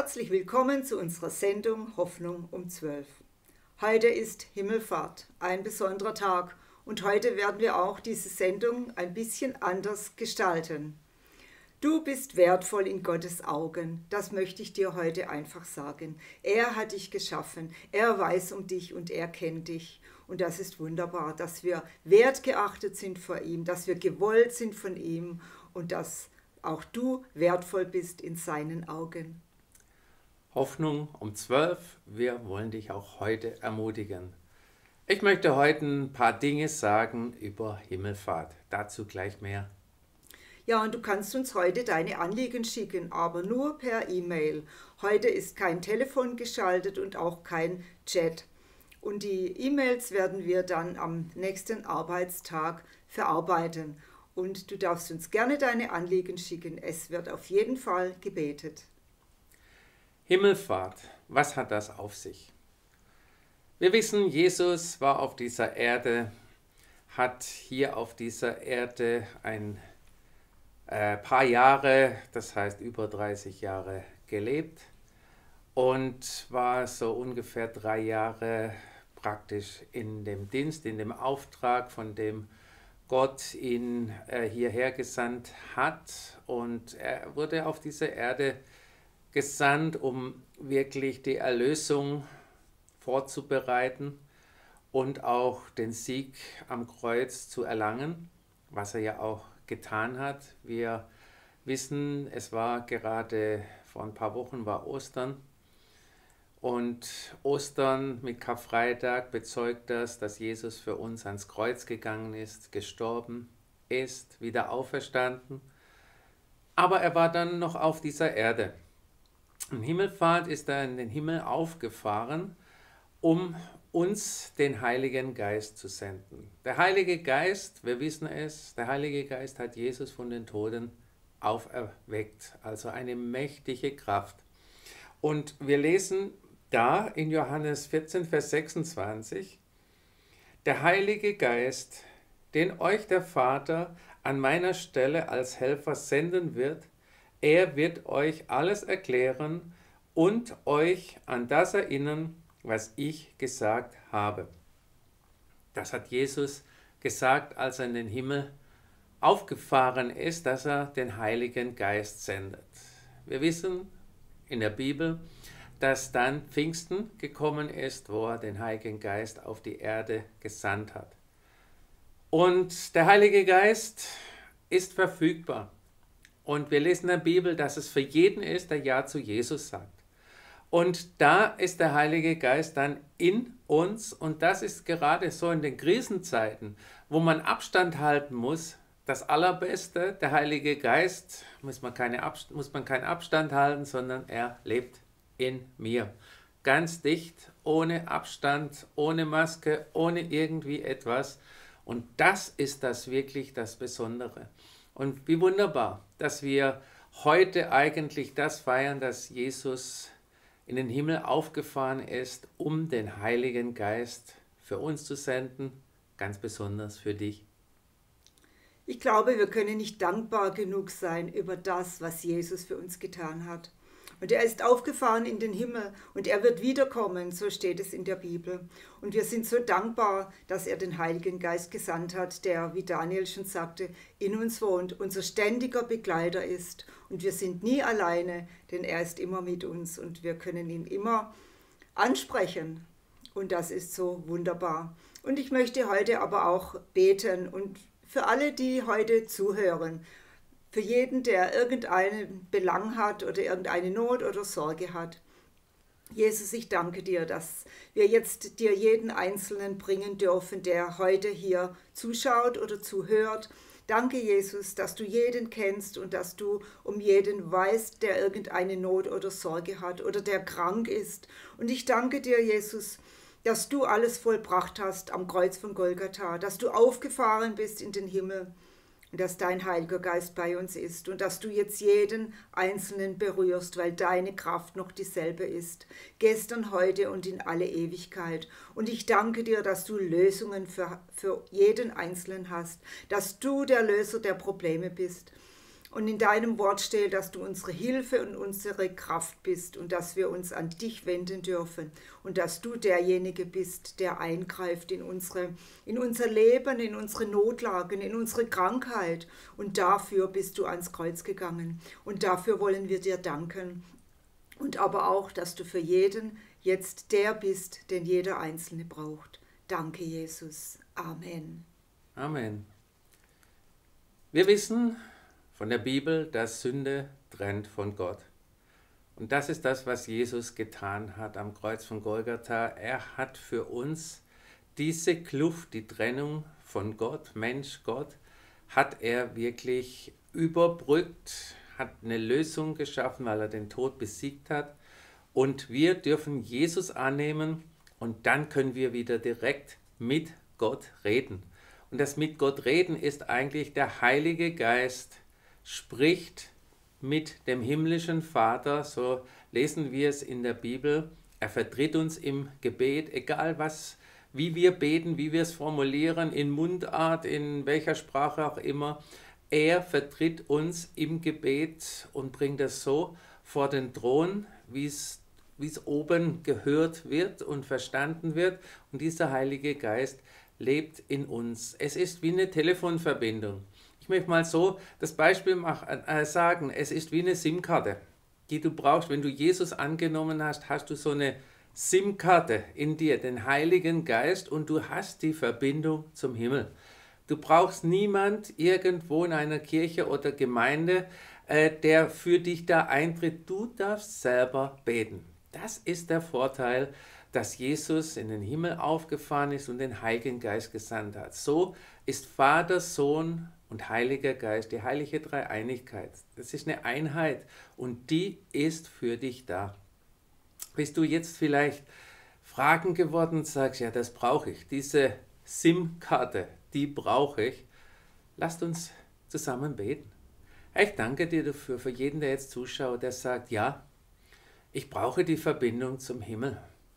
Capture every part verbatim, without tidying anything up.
Herzlich willkommen zu unserer Sendung Hoffnung um zwölf. Heute ist Himmelfahrt, ein besonderer Tag, und heute werden wir auch diese Sendung ein bisschen anders gestalten. Du bist wertvoll in Gottes Augen, das möchte ich dir heute einfach sagen. Er hat dich geschaffen, er weiß um dich und er kennt dich. Und das ist wunderbar, dass wir wertgeachtet sind vor ihm, dass wir gewollt sind von ihm und dass auch du wertvoll bist in seinen Augen. Hoffnung um zwölf, wir wollen dich auch heute ermutigen. Ich möchte heute ein paar Dinge sagen über Himmelfahrt, dazu gleich mehr. Ja, und du kannst uns heute deine Anliegen schicken, aber nur per E-Mail. Heute ist kein Telefon geschaltet und auch kein Chat. Und die E-Mails werden wir dann am nächsten Arbeitstag verarbeiten. Und du darfst uns gerne deine Anliegen schicken. Es wird auf jeden Fall gebetet. Himmelfahrt, was hat das auf sich? Wir wissen, Jesus war auf dieser Erde, hat hier auf dieser Erde ein äh, paar Jahre, das heißt über dreißig Jahre gelebt und war so ungefähr drei Jahre praktisch in dem Dienst, in dem Auftrag, von dem Gott ihn äh, hierher gesandt hat, und er wurde auf dieser Erde gesandt, um wirklich die Erlösung vorzubereiten und auch den Sieg am Kreuz zu erlangen, was er ja auch getan hat. Wir wissen, es war gerade vor ein paar Wochen war Ostern, und Ostern mit Karfreitag bezeugt das, dass Jesus für uns ans Kreuz gegangen ist, gestorben ist, wieder auferstanden, aber er war dann noch auf dieser Erde. In Himmelfahrt ist er in den Himmel aufgefahren, um uns den Heiligen Geist zu senden. Der Heilige Geist, wir wissen es, der Heilige Geist hat Jesus von den Toten auferweckt, also eine mächtige Kraft. Und wir lesen da in Johannes vierzehn, Vers sechsundzwanzig, der Heilige Geist, den euch der Vater an meiner Stelle als Helfer senden wird, er wird euch alles erklären und euch an das erinnern, was ich gesagt habe. Das hat Jesus gesagt, als er in den Himmel aufgefahren ist, dass er den Heiligen Geist sendet. Wir wissen in der Bibel, dass dann Pfingsten gekommen ist, wo er den Heiligen Geist auf die Erde gesandt hat. Und der Heilige Geist ist verfügbar. Und wir lesen in der Bibel, dass es für jeden ist, der Ja zu Jesus sagt. Und da ist der Heilige Geist dann in uns, und das ist gerade so in den Krisenzeiten, wo man Abstand halten muss, das Allerbeste, der Heilige Geist, muss man, keine Abst- muss man keinen Abstand halten, sondern er lebt in mir. Ganz dicht, ohne Abstand, ohne Maske, ohne irgendwie etwas. Und das ist das wirklich das Besondere. Und wie wunderbar, dass wir heute eigentlich das feiern, dass Jesus in den Himmel aufgefahren ist, um den Heiligen Geist für uns zu senden, ganz besonders für dich. Ich glaube, wir können nicht dankbar genug sein über das, was Jesus für uns getan hat. Und er ist aufgefahren in den Himmel und er wird wiederkommen, so steht es in der Bibel. Und wir sind so dankbar, dass er den Heiligen Geist gesandt hat, der, wie Daniel schon sagte, in uns wohnt, unser ständiger Begleiter ist. Und wir sind nie alleine, denn er ist immer mit uns und wir können ihn immer ansprechen. Und das ist so wunderbar. Und ich möchte heute aber auch beten, und für alle, die heute zuhören, für jeden, der irgendeinen Belang hat oder irgendeine Not oder Sorge hat. Jesus, ich danke dir, dass wir jetzt dir jeden Einzelnen bringen dürfen, der heute hier zuschaut oder zuhört. Danke, Jesus, dass du jeden kennst und dass du um jeden weißt, der irgendeine Not oder Sorge hat oder der krank ist. Und ich danke dir, Jesus, dass du alles vollbracht hast am Kreuz von Golgatha, dass du aufgefahren bist in den Himmel. Und dass dein Heiliger Geist bei uns ist und dass du jetzt jeden Einzelnen berührst, weil deine Kraft noch dieselbe ist, gestern, heute und in alle Ewigkeit. Und ich danke dir, dass du Lösungen für, für jeden Einzelnen hast, dass du der Löser der Probleme bist. Und in deinem Wort steht, dass du unsere Hilfe und unsere Kraft bist und dass wir uns an dich wenden dürfen und dass du derjenige bist, der eingreift in, unsere, in unser Leben, in unsere Notlagen, in unsere Krankheit. Und dafür bist du ans Kreuz gegangen. Und dafür wollen wir dir danken. Und aber auch, dass du für jeden jetzt der bist, den jeder Einzelne braucht. Danke, Jesus. Amen. Amen. Wir wissen von der Bibel, dass Sünde trennt von Gott. Und das ist das, was Jesus getan hat am Kreuz von Golgatha. Er hat für uns diese Kluft, die Trennung von Gott, Mensch, Gott, hat er wirklich überbrückt, hat eine Lösung geschaffen, weil er den Tod besiegt hat. Und wir dürfen Jesus annehmen und dann können wir wieder direkt mit Gott reden. Und das mit Gott reden ist eigentlich der Heilige Geist, spricht mit dem himmlischen Vater, so lesen wir es in der Bibel. Er vertritt uns im Gebet, egal was, wie wir beten, wie wir es formulieren, in Mundart, in welcher Sprache auch immer. Er vertritt uns im Gebet und bringt es so vor den Thron, wie es wie es oben gehört wird und verstanden wird. Und dieser Heilige Geist lebt in uns. Es ist wie eine Telefonverbindung. Ich möchte mal so das Beispiel machen, äh, sagen, es ist wie eine SIM-Karte, die du brauchst. Wenn du Jesus angenommen hast, hast du so eine SIM-Karte in dir, den Heiligen Geist, und du hast die Verbindung zum Himmel. Du brauchst niemand irgendwo in einer Kirche oder Gemeinde, äh, der für dich da eintritt. Du darfst selber beten. Das ist der Vorteil, dass Jesus in den Himmel aufgefahren ist und den Heiligen Geist gesandt hat. So ist Vater, Sohn und Heiliger Geist, die heilige Dreieinigkeit. Das ist eine Einheit und die ist für dich da. Bist du jetzt vielleicht Fragen geworden und sagst, ja, das brauche ich, diese SIM-Karte, die brauche ich. Lasst uns zusammen beten. Ich danke dir dafür, für jeden, der jetzt zuschaut, der sagt, ja, ich brauche die Verbindung zum Himmel.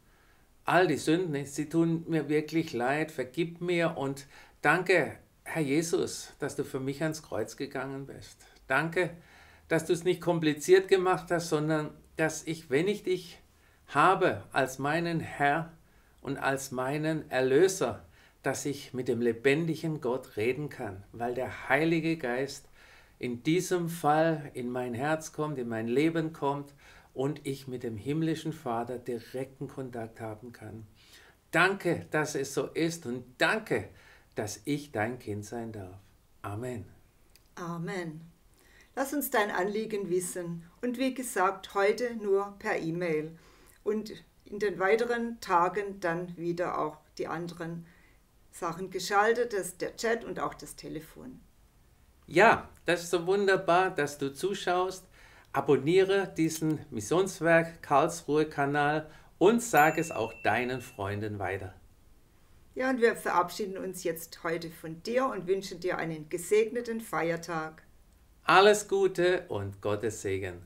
All die Sünden, sie tun mir wirklich leid, vergib mir und danke, Herr Jesus, dass du für mich ans Kreuz gegangen bist. Danke, dass du es nicht kompliziert gemacht hast, sondern dass ich, wenn ich dich habe als meinen Herr und als meinen Erlöser, dass ich mit dem lebendigen Gott reden kann, weil der Heilige Geist in diesem Fall in mein Herz kommt, in mein Leben kommt und ich mit dem himmlischen Vater direkten Kontakt haben kann. Danke, dass es so ist und danke, dass ich dein Kind sein darf. Amen. Amen. Lass uns dein Anliegen wissen und wie gesagt, heute nur per E-Mail und in den weiteren Tagen dann wieder auch die anderen Sachen geschaltet, das, der Chat und auch das Telefon. Ja, das ist so wunderbar, dass du zuschaust. Abonniere diesen Missionswerk Karlsruhe Kanal und sage es auch deinen Freunden weiter. Ja, und wir verabschieden uns jetzt heute von dir und wünschen dir einen gesegneten Feiertag. Alles Gute und Gottes Segen.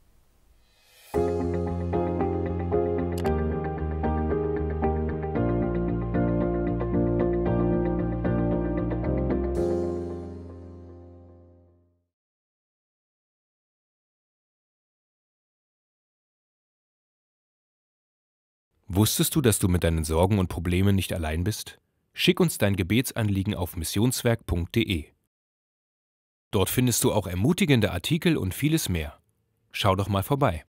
Wusstest du, dass du mit deinen Sorgen und Problemen nicht allein bist? Schick uns dein Gebetsanliegen auf missionswerk punkt de. Dort findest du auch ermutigende Artikel und vieles mehr. Schau doch mal vorbei.